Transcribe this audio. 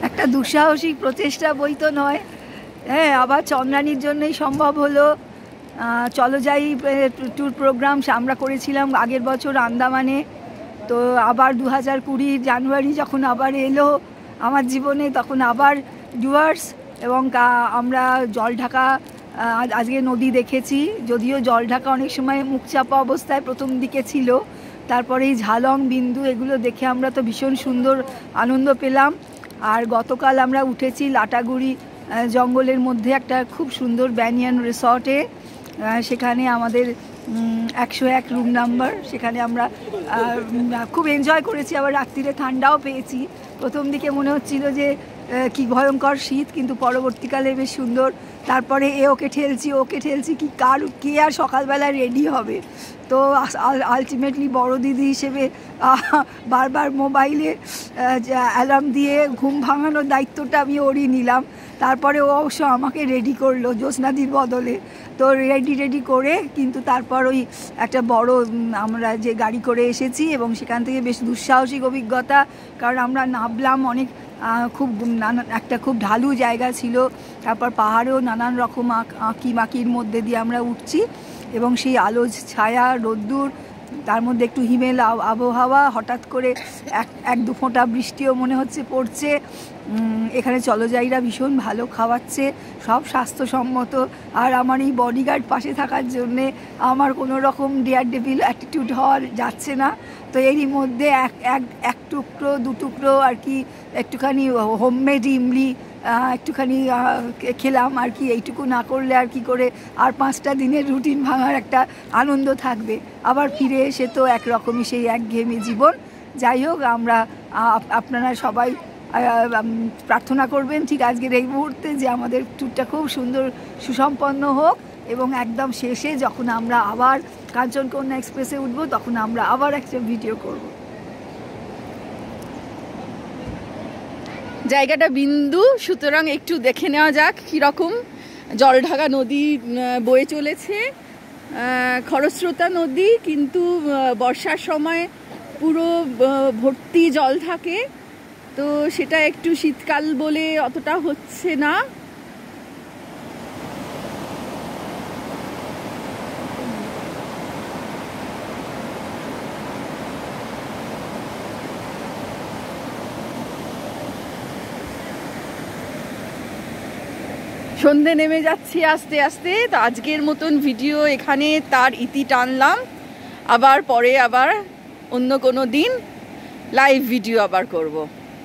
একটা দুঃসাহসিক প্রচেষ্টা বই তো নয়। হ্যাঁ, আবার চন্দ্রানীর জন্যই সম্ভব হলো। চলো যাই ট্যুর প্রোগ্রাম আমরা করেছিলাম আগের বছর আন্দামানে। তো আবার 2020 জানুয়ারি যখন আবার এলো আমার জীবনে, তখন আবার ডুয়ার্স এবং আমরা জলঢাকা আজকে নদী দেখেছি। যদিও জলঢাকা অনেক সময় মুখচাপা অবস্থায় প্রথম দিকে ছিল, তারপরে এই ঝালং বিন্দু এগুলো দেখে আমরা তো ভীষণ সুন্দর আনন্দ পেলাম। আর গতকাল আমরা উঠেছি লাটাগুড়ি জঙ্গলের মধ্যে একটা খুব সুন্দর ব্যানিয়ান রিসর্টে। সেখানে আমাদের 101 রুম নাম্বার, সেখানে আমরা খুব এনজয় করেছি। আবার রাত্রিরে ঠান্ডাও পেয়েছি। প্রথম দিকে মনে হচ্ছিল যে কি ভয়ঙ্কর শীত, কিন্তু পরবর্তীকালে বেশ সুন্দর। তারপরে ওকে ঠেলছি কে আর সকালবেলা রেডি হবে। তো আলটিমেটলি বড় দিদি হিসেবে বারবার মোবাইলে অ্যালার্ম দিয়ে ঘুম ভাঙানোর দায়িত্বটা আমি ওরই নিলাম। তারপরে ও অবশ্য আমাকে রেডি করলো জ্যোৎস্নাদির বদলে। তো রেডি করে কিন্তু তারপর ওই একটা বড় আমরা যে গাড়ি করে এসেছি এবং সেখান থেকে বেশ দুঃসাহসিক অভিজ্ঞতা, কারণ আমরা নামলাম অনেক খুব একটা খুব ঢালু জায়গা ছিল। তারপর পাহাড়েও নানান রকম আঁকির মধ্যে দিয়ে আমরা উঠছি এবং সেই আলো ছায়া রোদ্দুর, তার মধ্যে একটু হিমেল আবহাওয়া, হঠাৎ করে এক দু ফোঁটা বৃষ্টিও মনে হচ্ছে পড়ছে। এখানে চলজাইরা ভীষণ ভালো খাওয়াচ্ছে, সব স্বাস্থ্যসম্মত। আর আমার এই বডিগার্ড পাশে থাকার জন্যে আমার কোনো রকম ডেয়ার ডেভিল অ্যাটিটিউড হওয়া যাচ্ছে না। তো এরই মধ্যে এক টুকরো দু টুকরো আর কি একটুখানি হোমমেড ইমলি একটুখানি খেলাম আর কি। এইটুকু না করলে আর কি করে আর 5টা দিনের রুটিন ভাঙার একটা আনন্দ থাকবে। আবার ফিরে এসে তো একরকমই সেই একঘেয়েমি জীবন। যাই হোক, আপনারা সবাই প্রার্থনা করবেন ঠিক আজকের এই মুহূর্তে যে আমাদের ট্যুরটা খুব সুন্দর সুসম্পন্ন হোক এবং একদম শেষে যখন আমরা আবার কাঞ্চনকন্যা এক্সপ্রেসে উঠবো তখন আমরা আবার একটা ভিডিও করব। জায়গাটা বিন্দু, সুতরাং একটু দেখে নেওয়া যাক কীরকম। জলঢাকা নদী বয়ে চলেছে, খরস্রোতা নদী, কিন্তু বর্ষার সময় পুরো ভর্তি জল থাকে। তো সেটা একটু শীতকাল বলে অতটা হচ্ছে না। সন্ধে নেমে যাচ্ছে আস্তে আস্তে। তো আজকের মতন ভিডিও এখানে তার ইতি টানলাম। আবার পরে আবার অন্য কোনো দিন লাইভ ভিডিও আবার করব।